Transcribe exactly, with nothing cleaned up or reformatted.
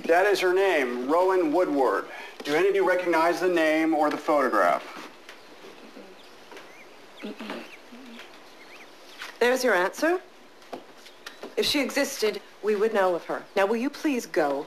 That is her name, Rowan Woodward. Do any of you recognize the name or the photograph? There's your answer. If she existed, we would know of her. Now, will you please go?